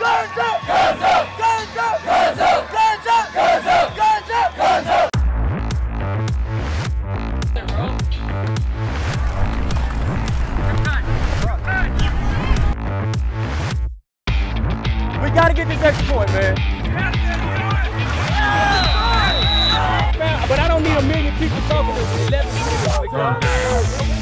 Guns up! Guns up! Guns up! Guns up! Guns up! Guns up! Guns up! Guns up! We gotta get this extra point, man. But I don't need a million people talking to 11 people.